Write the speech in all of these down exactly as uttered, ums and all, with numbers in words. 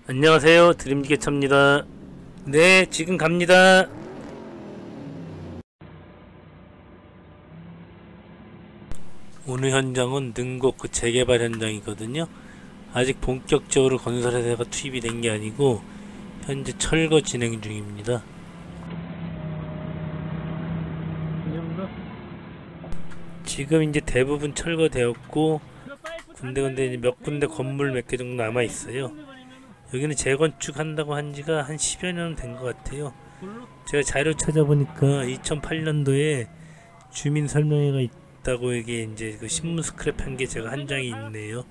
안녕하세요, 드림지게차입니다. 네, 지금 갑니다. 오늘 현장은 능곡 그 재개발 현장이거든요. 아직 본격적으로 건설회사가 투입이 된 게 아니고 현재 철거 진행 중입니다. 지금 이제 대부분 철거되었고 군데군데 몇 군데 건물 몇 개 정도 남아 있어요. 여기는 재건축 한다고 한 지가 한 십여 년 된 것 같아요. 제가 자료 찾아보니까 이천팔 년도에 주민 설명회가 있다고 이게 이제 그 신문 스크랩한 게 제가 한 장이 있네요.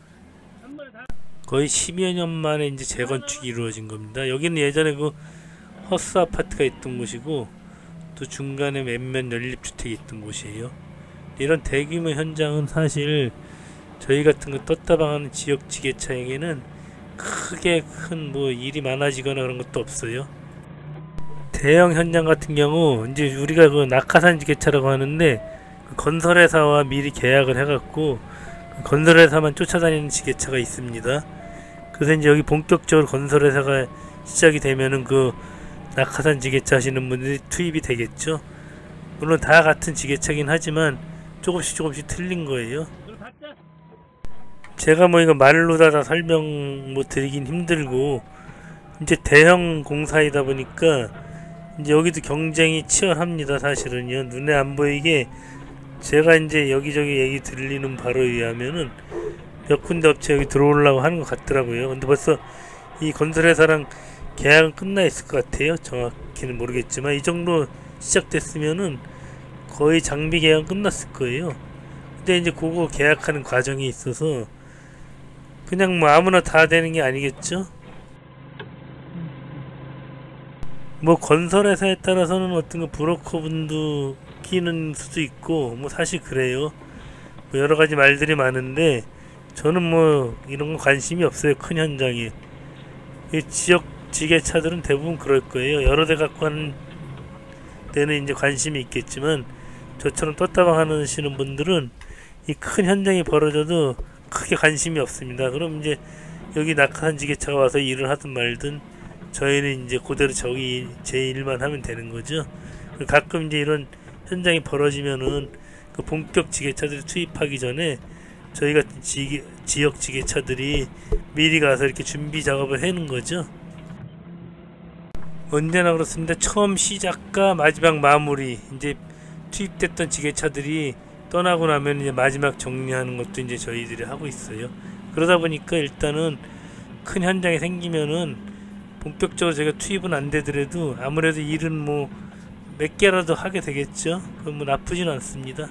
거의 십여 년 만에 이제 재건축이 이루어진 겁니다. 여기는 예전에 그 허스 아파트가 있던 곳이고 또 중간에 몇몇 연립주택이 있던 곳이에요. 이런 대규모 현장은 사실 저희 같은 거 떴다방하는 지역 지게차에게는 크게 큰 뭐 일이 많아지거나 그런 것도 없어요. 대형 현장 같은 경우 이제 우리가 그 낙하산 지게차라고 하는데 그 건설회사와 미리 계약을 해갖고 그 건설회사만 쫓아다니는 지게차가 있습니다. 그래서 이제 여기 본격적으로 건설회사가 시작이 되면은 그 낙하산 지게차 하시는 분들이 투입이 되겠죠. 물론 다 같은 지게차긴 하지만 조금씩 조금씩 틀린 거예요. 제가 뭐 이거 말로 다, 다 설명 뭐 드리긴 힘들고 이제 대형 공사이다 보니까 이제 여기도 경쟁이 치열합니다. 사실은요. 눈에 안 보이게 제가 이제 여기저기 얘기 들리는 바로 의하면은 몇 군데 업체 여기 들어오려고 하는 것 같더라고요. 근데 벌써 이 건설회사랑 계약은 끝나 있을 것 같아요. 정확히는 모르겠지만 이 정도 시작됐으면은 거의 장비 계약은 끝났을 거예요. 근데 이제 그거 계약하는 과정이 있어서 그냥 뭐 아무나 다 되는 게 아니겠죠? 뭐 건설회사에 따라서는 어떤 거 브로커 분도 끼는 수도 있고 뭐 사실 그래요. 뭐 여러 가지 말들이 많은데 저는 뭐 이런 거 관심이 없어요. 큰 현장에. 이 지역 지게차들은 대부분 그럴 거예요. 여러 대 갖고 하는 데는 이제 관심이 있겠지만 저처럼 떴다방 하시는 분들은 이 큰 현장이 벌어져도 크게 관심이 없습니다. 그럼 이제 여기 낙하산 지게차가 와서 일을 하든 말든 저희는 이제 그대로 저기 제 일만 하면 되는 거죠. 가끔 이제 이런 현장이 벌어지면은 그 본격 지게차들이 투입하기 전에 저희 같은 지, 지역 지게차들이 미리 가서 이렇게 준비 작업을 해놓은 거죠. 언제나 그렇습니다. 처음 시작과 마지막 마무리 이제 투입됐던 지게차들이 떠나고 나면 이제 마지막 정리하는 것도 이제 저희들이 하고 있어요. 그러다 보니까 일단은 큰 현장이 생기면은 본격적으로 제가 투입은 안 되더라도 아무래도 일은 뭐 몇 개라도 하게 되겠죠. 그럼 뭐 나쁘지는 않습니다.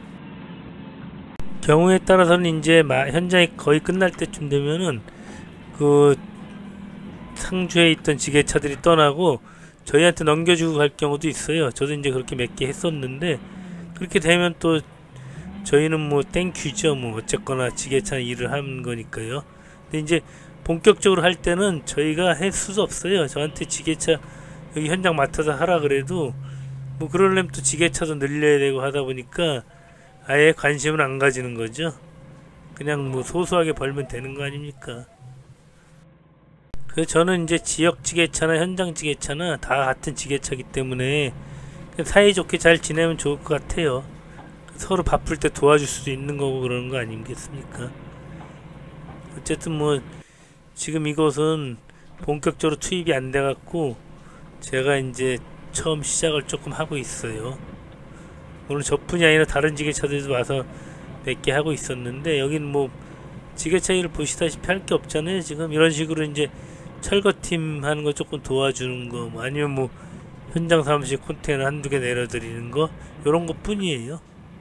경우에 따라서는 이제 마, 현장이 거의 끝날 때쯤 되면은 그 상주에 있던 지게차들이 떠나고 저희한테 넘겨주고 갈 경우도 있어요. 저도 이제 그렇게 몇 개 했었는데 그렇게 되면 또 저희는 뭐 땡큐죠. 뭐 어쨌거나 지게차 일을 하는 거니까요. 근데 이제 본격적으로 할 때는 저희가 할 수도 없어요. 저한테 지게차 여기 현장 맡아서 하라 그래도 뭐 그러려면 또 지게차도 늘려야 되고 하다 보니까 아예 관심을 안 가지는 거죠. 그냥 뭐 소소하게 벌면 되는 거 아닙니까? 그래서 저는 이제 지역 지게차나 현장 지게차나 다 같은 지게차기 때문에 사이좋게 잘 지내면 좋을 것 같아요. 서로 바쁠 때 도와줄 수도 있는 거고 그러는 거 아니겠습니까? 어쨌든 뭐 지금 이곳은 본격적으로 투입이 안 돼갖고 제가 이제 처음 시작을 조금 하고 있어요. 오늘 저뿐이 아니라 다른 지게차들도 와서 몇 개 하고 있었는데 여긴 뭐 지게차 일을 보시다시피 할 게 없잖아요. 지금 이런 식으로 이제 철거팀 하는 거 조금 도와주는 거 뭐 아니면 뭐 현장 사무실 컨테이너 한두 개 내려드리는 거 요런 것 뿐이에요.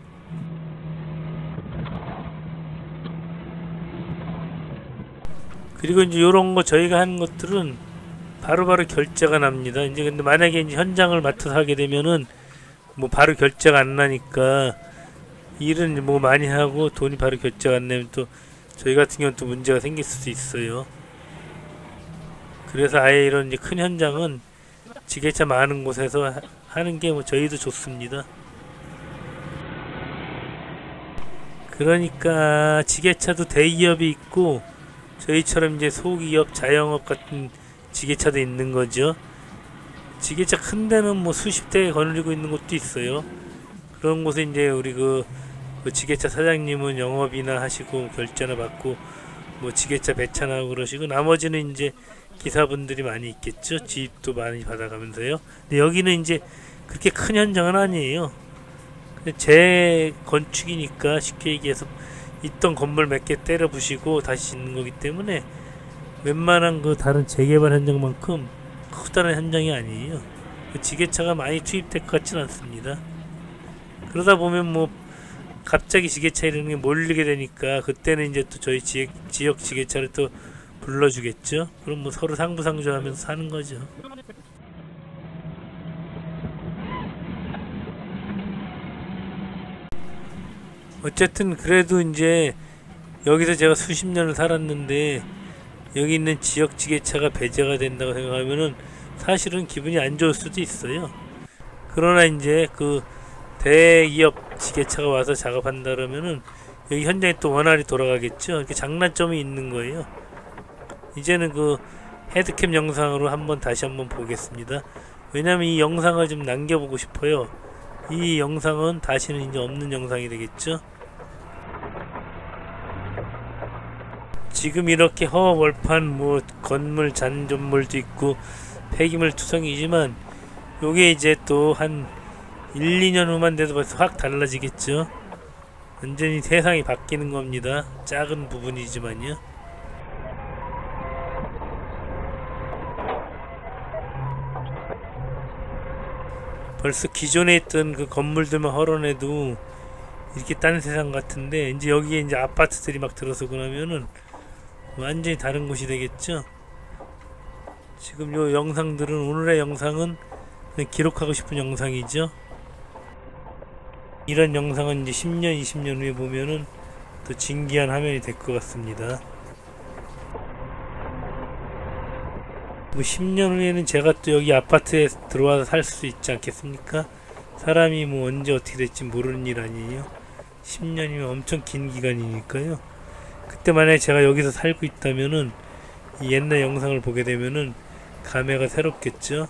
그리고 이제 요런 거 저희가 하는 것들은 바로바로 결제가 납니다. 이제 근데 만약에 이제 현장을 맡아서 하게 되면은 뭐 바로 결제가 안 나니까 일은 뭐 많이 하고 돈이 바로 결제가 안 나면 또 저희 같은 경우는 또 문제가 생길 수도 있어요. 그래서 아예 이런 이제 큰 현장은 지게차 많은 곳에서 하는 게 뭐 저희도 좋습니다. 그러니까 지게차도 대기업이 있고 저희처럼 이제 소기업, 자영업 같은 지게차도 있는 거죠. 지게차 큰 데는 뭐 수십 대 거느리고 있는 곳도 있어요. 그런 곳에 이제 우리 그, 그 지게차 사장님은 영업이나 하시고 결제나 받고 뭐 지게차 배차나고 그러시고, 나머지는 이제 기사분들이 많이 있겠죠. 지입도 많이 받아가면서요. 근데 여기는 이제 그렇게 큰 현장은 아니에요. 재건축이니까 쉽게 얘기해서 있던 건물 몇 개 때려 부시고 다시 짓는 거기 때문에 웬만한 그 다른 재개발 현장만큼 크다는 현장이 아니에요. 그 지게차가 많이 투입될 것 같지는 않습니다. 그러다 보면 뭐 갑자기 지게차 이런 게 몰리게 되니까 그때는 이제 또 저희 지역, 지역 지게차를 또 불러주겠죠. 그럼 뭐 서로 상부상조하면서 사는 거죠. 어쨌든 그래도 이제 여기서 제가 수십 년을 살았는데 여기 있는 지역 지게차가 배제가 된다고 생각하면은 사실은 기분이 안 좋을 수도 있어요. 그러나 이제 그 대기업 지게차가 와서 작업한다 그러면은 여기 현장에 또 원활히 돌아가겠죠. 이렇게 장단점이 있는 거예요. 이제는 그 헤드캠 영상으로 한번 다시 한번 보겠습니다. 왜냐면 이 영상을 좀 남겨보고 싶어요. 이 영상은 다시는 이제 없는 영상이 되겠죠. 지금 이렇게 허허벌판 뭐 건물 잔존물도 있고 폐기물 투성이지만 요게 이제 또 한 일, 이 년 후만 돼도 벌써 확 달라지겠죠. 완전히 세상이 바뀌는 겁니다. 작은 부분이지만요. 벌써 기존에 있던 그 건물들만 헐어내도 이렇게 딴 세상 같은데 이제 여기에 이제 아파트들이 막 들어서고 나면은 완전히 다른 곳이 되겠죠. 지금 요 영상들은, 오늘의 영상은 그냥 기록하고 싶은 영상이죠. 이런 영상은 이제 십 년, 이십 년 후에 보면은 또 진기한 화면이 될 것 같습니다. 뭐 십 년 후에는 제가 또 여기 아파트에 들어와서 살 수 있지 않겠습니까? 사람이 뭐 언제 어떻게 될지 모르는 일 아니에요. 십 년이면 엄청 긴 기간이니까요. 그때 만약에 제가 여기서 살고 있다면은 이 옛날 영상을 보게 되면은 감회가 새롭겠죠.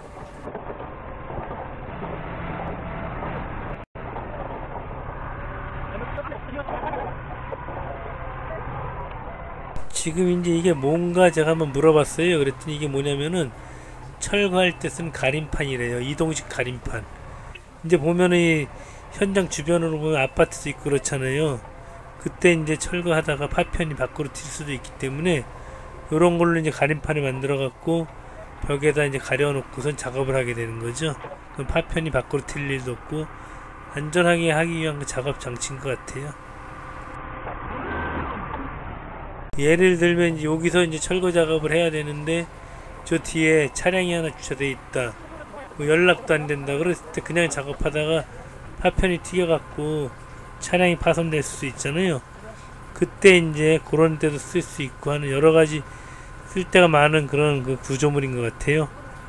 지금 이제 이게 뭔가 제가 한번 물어봤어요. 그랬더니 이게 뭐냐면은 철거할 때 쓴 가림판이래요. 이동식 가림판. 이제 보면은 이 현장 주변으로 보면 아파트도 있고 그렇잖아요. 그때 이제 철거하다가 파편이 밖으로 튈 수도 있기 때문에 요런 걸로 이제 가림판을 만들어 갖고 벽에다 이제 가려 놓고선 작업을 하게 되는 거죠. 그럼 파편이 밖으로 튈 일도 없고 안전하게 하기 위한 그 작업 장치인 것 같아요. 예를 들면 이제 여기서 이제 철거 작업을 해야 되는데 저 뒤에 차량이 하나 주차되어 있다, 뭐 연락도 안 된다 그랬을 때 그냥 작업하다가 파편이 튀겨갖고 차량이 파손될 수 있잖아요. 그때 이제 그런 데도 쓸 수 있고 하는 여러가지 쓸데가 많은 그런 그 구조물인 것 같아요.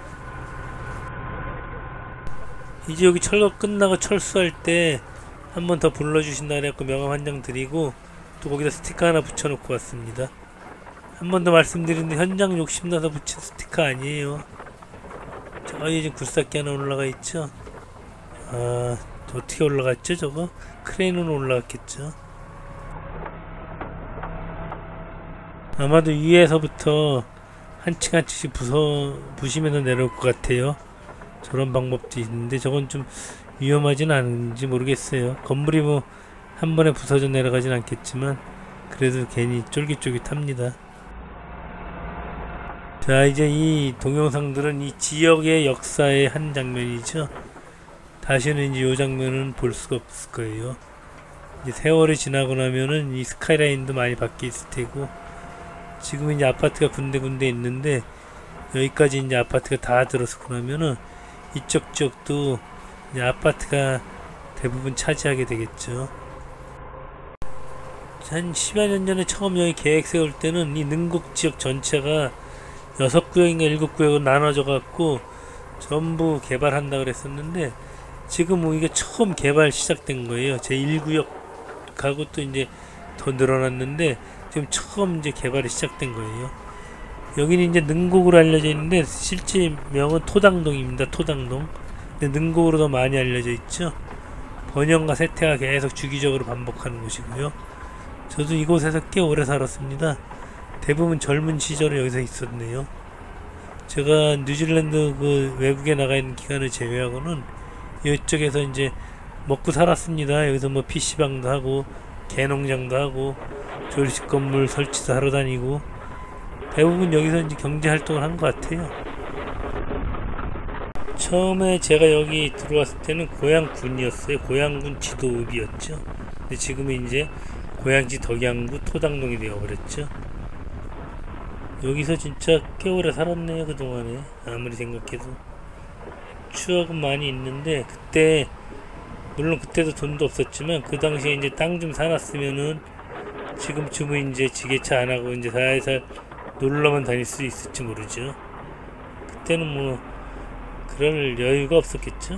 이제 여기 철거 끝나고 철수할 때 한 번 더 불러주신다 그래갖고 명함 한 장 드리고 또 거기다 스티커 하나 붙여놓고 왔습니다. 한 번 더 말씀드리는데 현장 욕심나서 붙인 스티커 아니에요. 저기 지금 굴삭기 하나 올라가 있죠. 아, 어떻게 올라갔죠 저거? 크레인으로 올라갔겠죠. 아마도 위에서부터 한 층 한 층씩 부서 부시면서 내려올 것 같아요. 저런 방법도 있는데 저건 좀 위험하진 않은지 모르겠어요. 건물이 뭐 한 번에 부서져 내려가진 않겠지만 그래도 괜히 쫄깃쫄깃합니다. 자, 이제 이 동영상들은 이 지역의 역사의 한 장면이죠. 다시는 이제 이 장면은 볼 수가 없을 거예요. 이제 세월이 지나고 나면은 이 스카이라인도 많이 바뀌어 있을 테고, 지금 이제 아파트가 군데군데 있는데 여기까지 이제 아파트가 다 들어서고 나면은 이쪽 지역도 이제 아파트가 대부분 차지하게 되겠죠. 한 십여 년 전에 처음 여기 계획 세울 때는 이 능곡 지역 전체가 여섯 구역인가 일곱 구역으로 나눠져 갖고 전부 개발한다 그랬었는데 지금 뭐 이게 처음 개발 시작된 거예요. 제일 구역하고 또 이제 더 늘어났는데 지금 처음 이제 개발이 시작된 거예요. 여기는 이제 능곡으로 알려져 있는데 실제 명은 토당동입니다. 토당동. 근데 능곡으로 더 많이 알려져 있죠. 번영과 쇠퇴가 계속 주기적으로 반복하는 곳이고요. 저도 이곳에서 꽤 오래 살았습니다. 대부분 젊은 시절에 여기서 있었네요. 제가 뉴질랜드 그 외국에 나가 있는 기간을 제외하고는 이쪽에서 이제 먹고 살았습니다. 여기서 뭐 피시방도 하고 개농장도 하고 조리식 건물 설치도 하러 다니고 대부분 여기서 이제 경제 활동을 한 것 같아요. 처음에 제가 여기 들어왔을 때는 고양군이었어요. 고양군 지도읍이었죠. 근데 지금은 이제 고양시 덕양구 토당동이 되어버렸죠. 여기서 진짜 꽤 오래 살았네요. 그동안에 아무리 생각해도 추억은 많이 있는데, 그때 물론 그때도 돈도 없었지만 그 당시에 이제 땅 좀 사놨으면은 지금쯤은 이제 지게차 안 하고 이제 살살 놀러만 다닐 수 있을지 모르죠. 그때는 뭐 그럴 여유가 없었겠죠.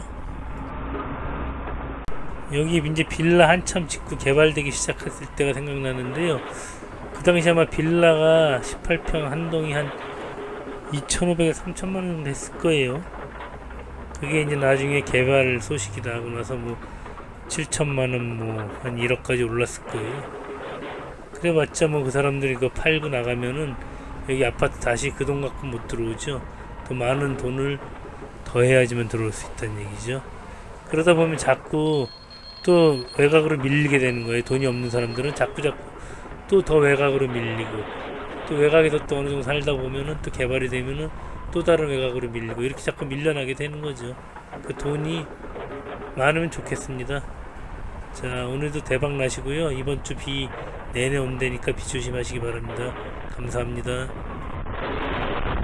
여기 이제 빌라 한참 짓고 개발되기 시작했을 때가 생각나는데요. 그 당시 아마 빌라가 십팔 평 한 동이 한 이천오백에서 삼천만 원 정도 했을 거예요. 그게 이제 나중에 개발 소식이 나고 나서 뭐 칠천만 원 뭐 한 일억까지 올랐을 거예요. 그래봤자 뭐 그 사람들이 그거 팔고 나가면은 여기 아파트 다시 그 돈 갖고 못 들어오죠. 더 많은 돈을 더 해야지만 들어올 수 있다는 얘기죠. 그러다 보면 자꾸 또 외곽으로 밀리게 되는 거예요. 돈이 없는 사람들은 자꾸 자꾸 또 더 외곽으로 밀리고, 또 외곽에서 또 어느 정도 살다 보면은 또 개발이 되면은 또 다른 외곽으로 밀리고, 이렇게 자꾸 밀려나게 되는 거죠. 그 돈이 많으면 좋겠습니다. 자, 오늘도 대박 나시고요. 이번 주 비 내내 온다니까 비 조심하시기 바랍니다. 감사합니다.